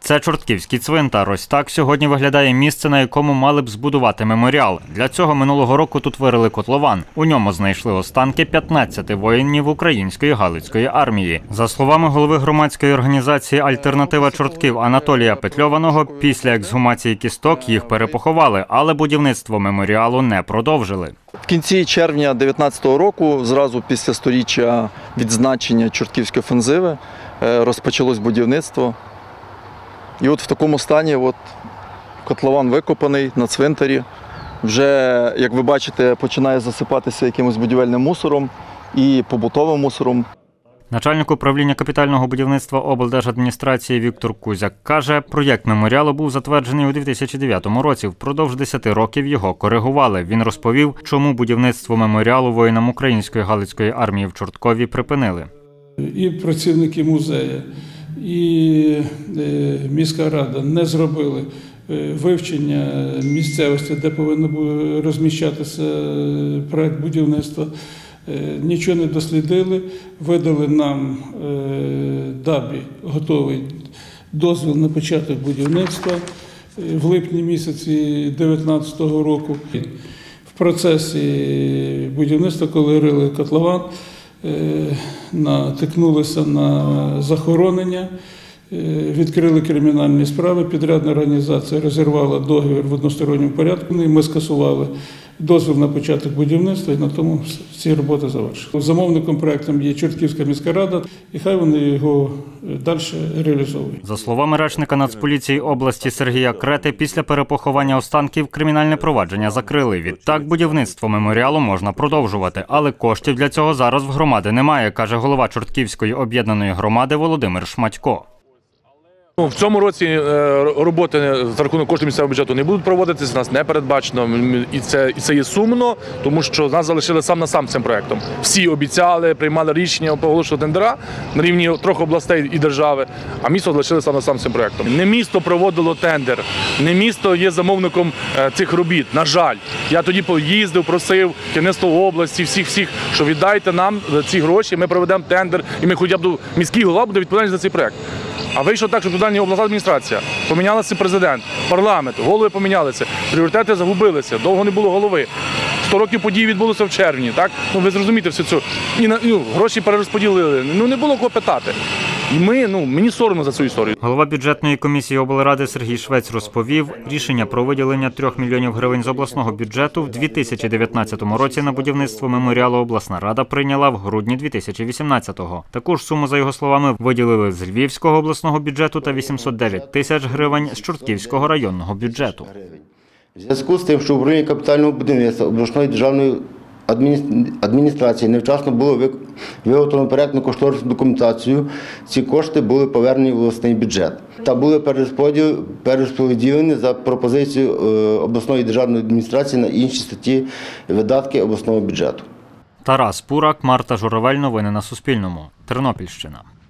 Це Чортківський цвинтар. Ось так сьогодні виглядає місце, на якому мали б збудувати меморіал. Для цього минулого року тут вирили котлован. У ньому знайшли останки 15 воїнів Української Галицької армії. За словами голови громадської організації «Альтернатива Чортків» Анатолія Петльованого, після ексгумації кісток їх перепоховали, але будівництво меморіалу не продовжили. В кінці червня 2019 року, зразу після 100-річчя відзначення Чортківської офензиви, розпочалось будівництво. І от в такому стані котлован викопаний на цвинтарі. Вже, як ви бачите, починає засипатися якимось будівельним мусором і побутовим мусором. Начальник управління капітального будівництва облдержадміністрації Віктор Кузяк каже, проєкт меморіалу був затверджений у 2009 році. Впродовж 10 років його коригували. Він розповів, чому будівництво меморіалу воїнам Української Галицької армії в Чорткові припинили. І працівники музею, і міська рада не зробили вивчення місцевості, де повинен був розміщатися проєкт будівництва. Нічого не дослідили, видали нам ДАБІ готовий дозвіл на початок будівництва в липні місяці 2019 року. В процесі будівництва, коли рили котлован, натикнулися на захоронення, відкрили кримінальні справи, підрядна організація розірвала договір в односторонньому порядку, і ми скасували дозвіл на початок будівництва, і на тому ці роботи завершили. Замовником проєкту є Чортківська міська рада, і хай вони його далі реалізовують. За словами речника Нацполіції області Сергія Крети, після перепоховання останків кримінальне провадження закрили. Відтак будівництво меморіалу можна продовжувати, але коштів для цього зараз в громади немає, каже голова Чортківської об'єднаної громади Володимир Шматько. В цьому році роботи за рахунок коштів місцевого бюджету не будуть проводитися, нас не передбачено. І це є сумно, тому що нас залишили сам на сам цим проєктом. Всі обіцяли, приймали рішення оголошувати тендера на рівні трьох областей і держави, а місто залишили сам на сам цим проєктом. Не місто проводило тендер, не місто є замовником цих робіт, на жаль. Я тоді поїздив, просив керівництво області, всіх, що віддайте нам ці гроші, ми проведемо тендер, і ми хоча б міський голова буде відповідальний за цей проєкт. А вийшло так, що відповідальна обласна адміністрація, помінялися президент, парламент, голови помінялися, пріоритети загубилися, довго не було голови. 100 років подій відбулося в червні, так? Ви зрозумієте всю цю. І гроші перерозподілили, не було кого питати. І мені соромно за цю історію. Голова бюджетної комісії облради Сергій Швець розповів, рішення про виділення 3 мільйонів гривень з обласного бюджету в 2019 році на будівництво меморіалу обласна рада прийняла в грудні 2018-го. Таку ж суму, за його словами, виділили з Львівського обласного бюджету та 809 тисяч гривень з Чортківського районного бюджету. В зв'язку з тим, що управління капітального будівництва обласної державної адміністрації невчасно було виготовлено проєктно-кошторисну документацію, ці кошти були повернені в обласний бюджет та були перерозподілені за пропозицією обласної державної адміністрації на інші статті видатки обласного бюджету. Тарас Пурак, Марта Журавель. Новини на Суспільному. Тернопільщина.